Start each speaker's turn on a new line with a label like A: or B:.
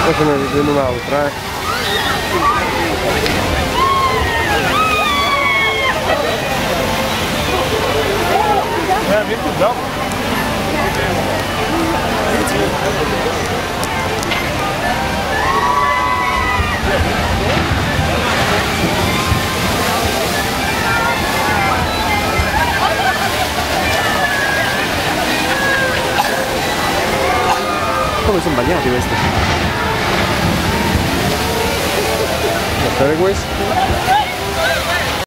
A: Poi ce ne vedo un'altra,
B: Vinto già.
A: Come sono bagnati questi? Guardate questo.